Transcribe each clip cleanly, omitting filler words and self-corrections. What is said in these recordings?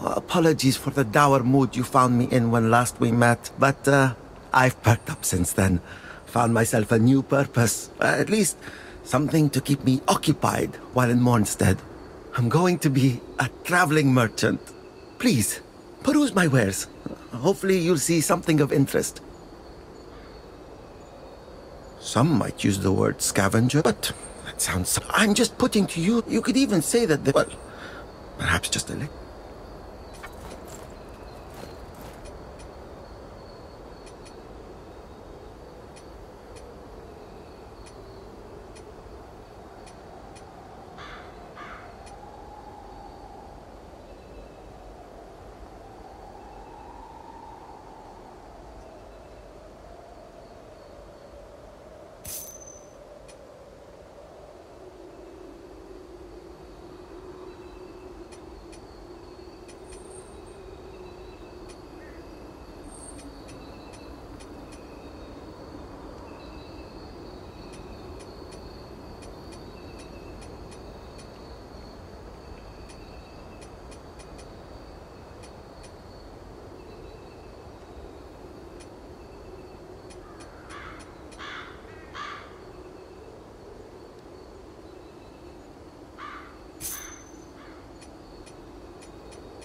Apologies for the dour mood you found me in when last we met, but I've perked up since then. Found myself a new purpose, at least something to keep me occupied while in Mornstead. I'm going to be a traveling merchant. Please, peruse my wares. Hopefully you'll see something of interest. Some might use the word scavenger, but that sounds... I'm just putting to you... You could even say that the... Well, perhaps just a little...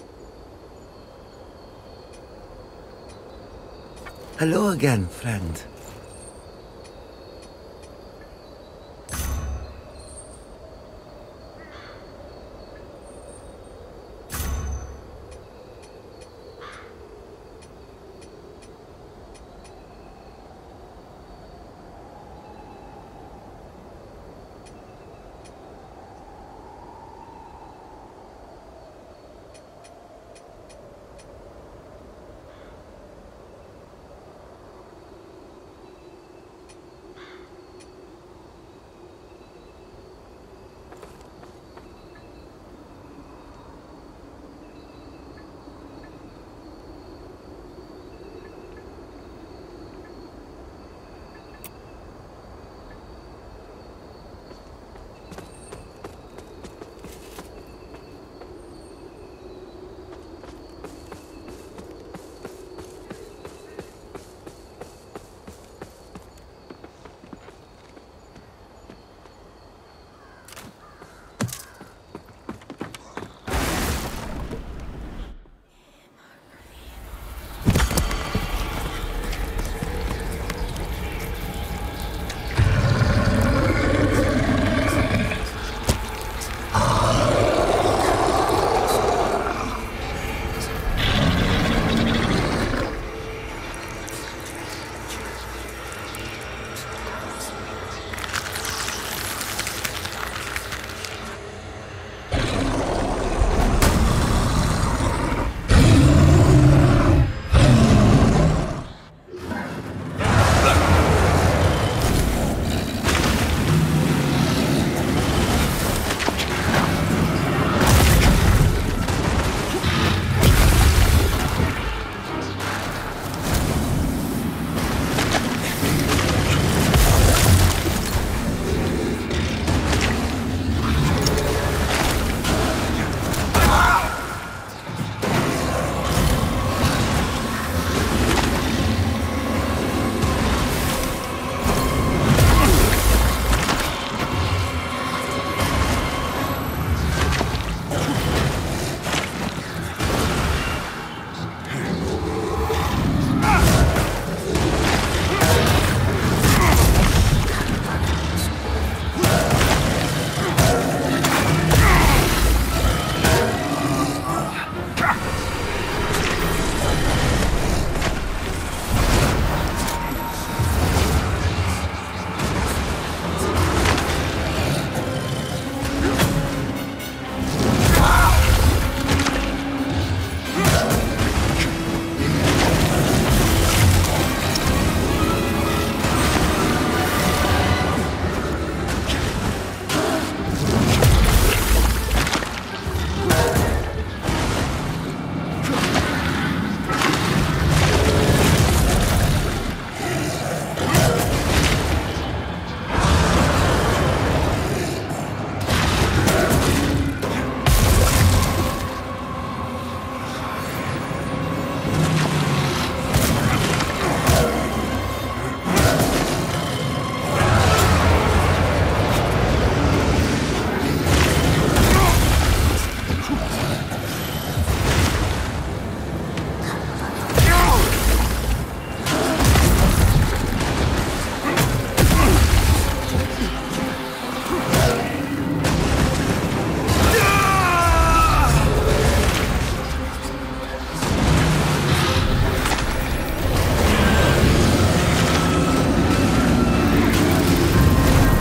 Hello again, friend.